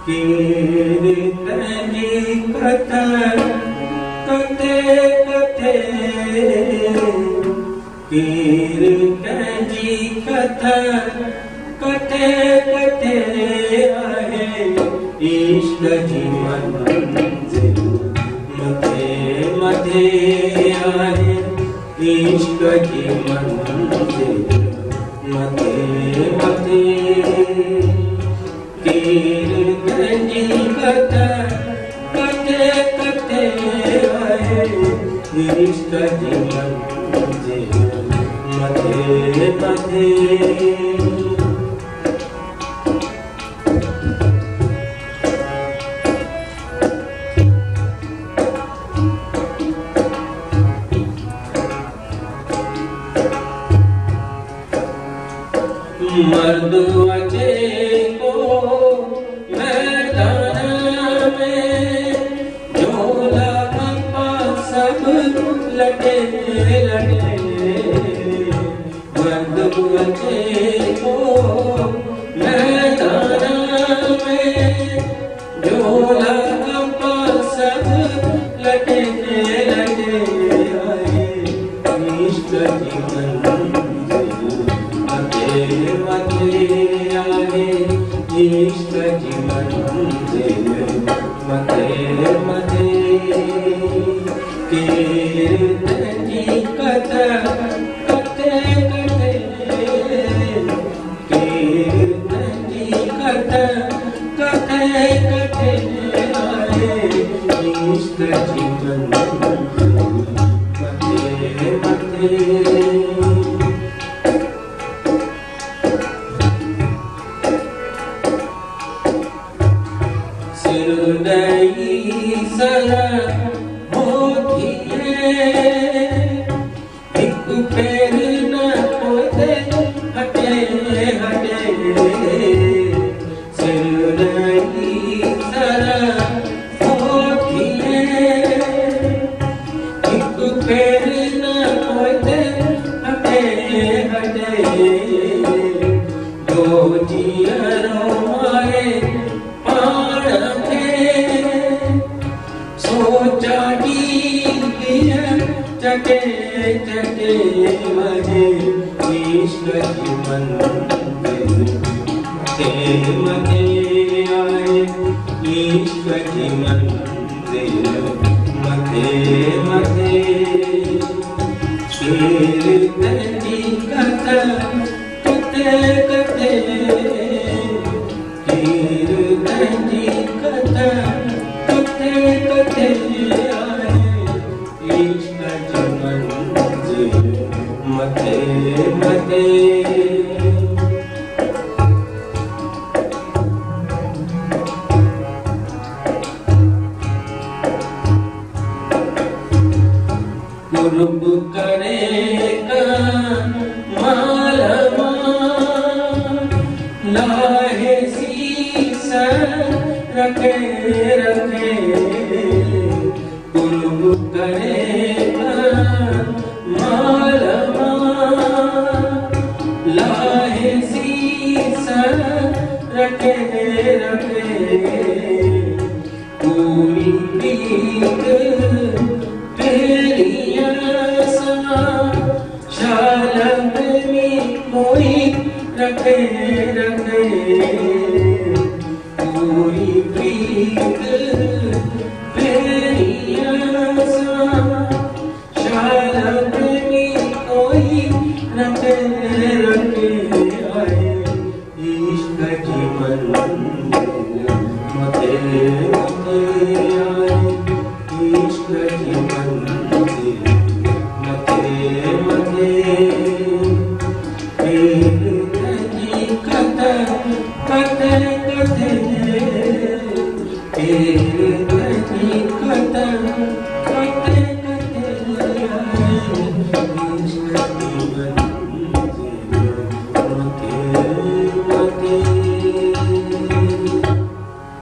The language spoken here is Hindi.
कीर्तन जी कथा कथे कथे कीर्तन जी कथा कथे कथे आहे इष्ट जी मंजिल मथे मथे आहे इष्ट जी मंजिल मथे मथे कीर्तन जी कथा कथे कथे आहे इष्ट जी मंजिल मथे मथे मर्द अचे को मैदान में झोला खपा सब लटे लटे मर्द अचे को मैदान में झोला खपा सब लटे लटे इष्ट जीवन इष्ट जीवन मथे मथे कीर्तन जी कथा कथे कथे कीर्तन जी कथा कथे कथे इष्ट जीवन मथे मथे सया होती है एक पैर न होते हटे हटे सिरई सया होती है एक पैर न होते हटे हटे दो जियरों मारे चटे चटे मजे इष्ट जीवन मथे मथे आए इष्ट जीवन मथे मथे कीर्तन जी कथा कथे कथे कीर्तन जी कथा कथे कथे मथे मथे कुर्ब करेगा मालमा लाहे शीसा रखे रखे कुर्ब करेगा मालमा लाहे शीसा रखे रखे पूरी प्रीत तेरिया सा शालब में कोई रखे रखे पूरी प्रीत तेरिया सा शालब में कोई रखे रखे आए इष्ट जीवन